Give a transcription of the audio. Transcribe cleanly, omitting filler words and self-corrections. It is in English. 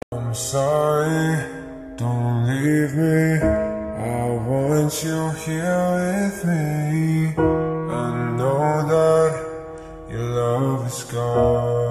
I'm sorry, don't leave me. I want you here with me. I know that your love is gone.